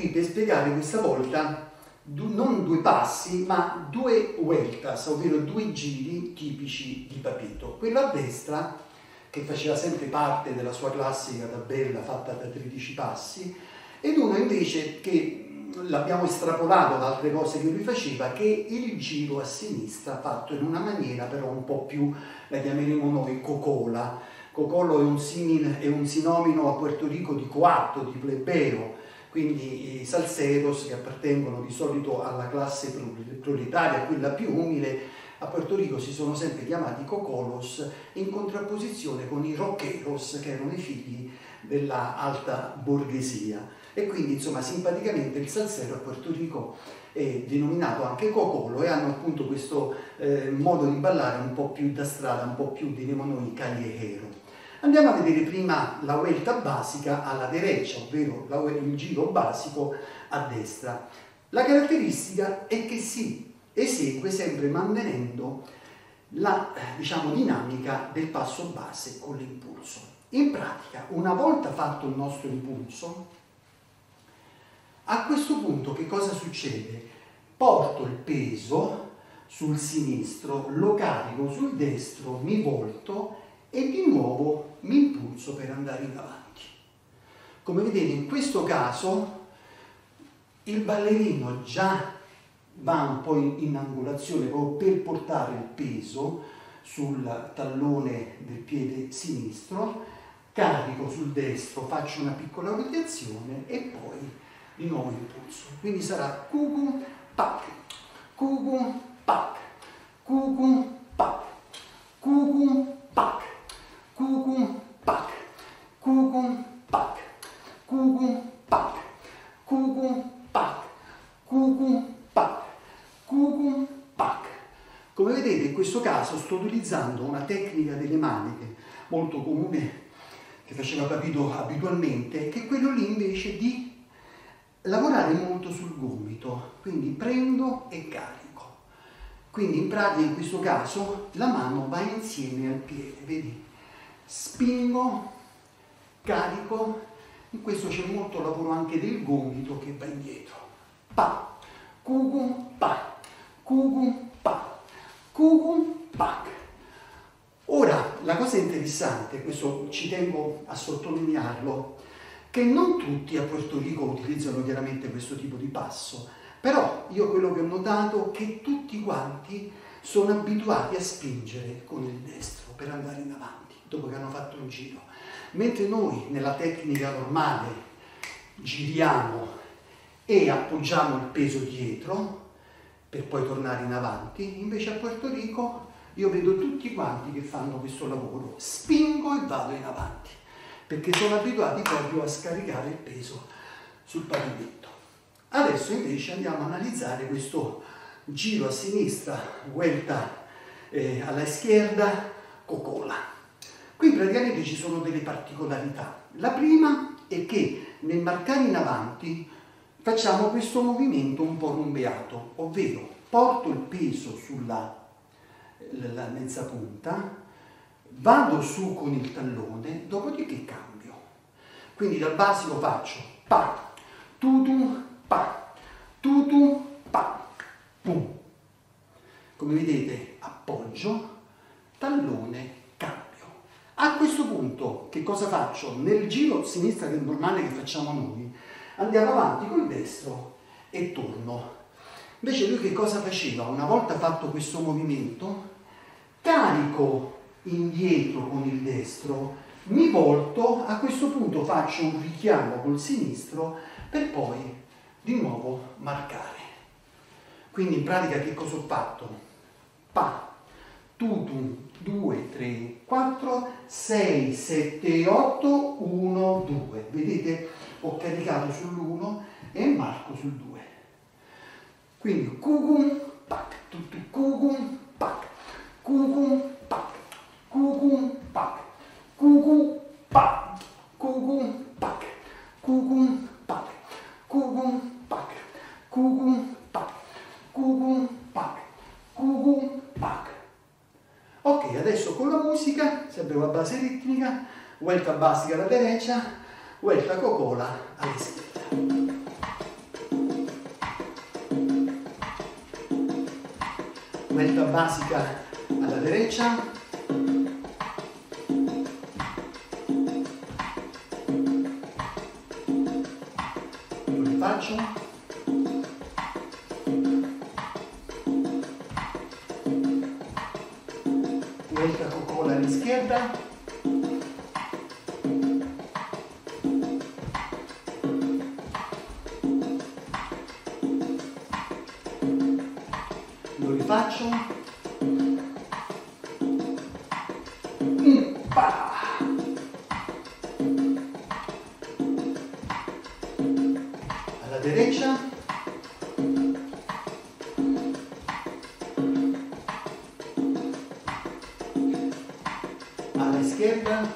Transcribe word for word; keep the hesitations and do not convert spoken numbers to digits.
qui per spiegare questa volta du, non due passi, ma due vueltas, ovvero due giri tipici di Papito. Quello a destra, che faceva sempre parte della sua classica tabella fatta da tredici passi, ed uno invece che l'abbiamo estrapolato da altre cose che lui faceva, che è il giro a sinistra fatto in una maniera però un po' più, la chiameremo noi cocola. Cocolo è un, simile, è un sinomino a Puerto Rico di coatto, di plebeo, quindi i salseros che appartengono di solito alla classe proletaria, quella più umile, a Puerto Rico si sono sempre chiamati cocolos, in contrapposizione con i rockeros, che erano i figli della alta borghesia. E quindi, insomma, simpaticamente il salsero a Puerto Rico è denominato anche cocolo e hanno appunto questo eh, modo di ballare un po' più da strada, un po' più, diremo noi, callejero. Andiamo a vedere prima la vuelta basica alla derecha, ovvero la, il giro basico a destra. La caratteristica è che si esegue sempre mantenendo la, diciamo, dinamica del passo base con l'impulso. In pratica, una volta fatto il nostro impulso, a questo punto che cosa succede? Porto il peso sul sinistro, lo carico sul destro, mi volto e di nuovo mi impulso per andare in avanti. Come vedete, in questo caso il ballerino già va un po' in, in angolazione proprio per portare il peso sul tallone del piede sinistro, carico sul destro, faccio una piccola rotazione e poi di nuovo impulso. Quindi sarà cucum pac, cucum pac, cucum pac, cucum pac, cucum pac, cucum pac, cucum pac, cucum pac, cucum pac, cucum pac. Come vedete, in questo caso sto utilizzando una tecnica delle maniche molto comune che faceva Papito abitualmente, che è quello lì invece di lavorare molto sul gomito, quindi prendo e carico. Quindi in pratica in questo caso la mano va insieme al piede, vedi? Spingo, carico, in questo c'è molto lavoro anche del gomito che va indietro. Pa, cucum, pa, cucum, pa, cucum, pac. Ora, la cosa interessante, questo ci tengo a sottolinearlo, che non tutti a Puerto Rico utilizzano chiaramente questo tipo di passo, però io quello che ho notato è che tutti quanti sono abituati a spingere con il destro per andare in avanti, dopo che hanno fatto un giro. Mentre noi nella tecnica normale giriamo e appoggiamo il peso dietro per poi tornare in avanti, invece a Puerto Rico io vedo tutti quanti che fanno questo lavoro, spingo e vado in avanti, perché sono abituati proprio a scaricare il peso sul pavimento. Adesso invece andiamo a analizzare questo giro a sinistra, vuelta eh, alla izquierda, cocola. Qui praticamente ci sono delle particolarità. La prima è che nel marcare in avanti facciamo questo movimento un po' rumbeato, ovvero porto il peso sulla la mezza punta, vado su con il tallone, dopodiché cambio. Quindi dal basico faccio pa, tutum, pa, tutum, pa, pum. Come vedete appoggio, tallone, cambio. A questo punto che cosa faccio? Nel giro sinistra che è normale che facciamo noi, andiamo avanti col destro e torno. Invece lui che cosa faceva? Una volta fatto questo movimento, carico indietro con il destro, mi volto, a questo punto faccio un richiamo col sinistro per poi di nuovo marcare. Quindi in pratica che cosa ho fatto? Pa, tutum, due, tre, quattro, sei, sette, otto, uno, due. Vedete? Ho caricato sull'uno e marco sul due. Quindi cucum, pac, tutu, cucum, pac, cucum, pac, cucum, pac, cucum, pac, cucum, pac, cucum, pac, cucum, pac, cucum, pac, cucum, pac, cucum, pac. Ok, adesso con la musica, sempre la base ritmica, vuelta basica alla derecha, vuelta cocola alla sinistra. vuelta básica a la derecha, lo rifaccio, vuelta cocola all'izquierda, lo rifaccio, pa! Alla derecha, alla izquierda,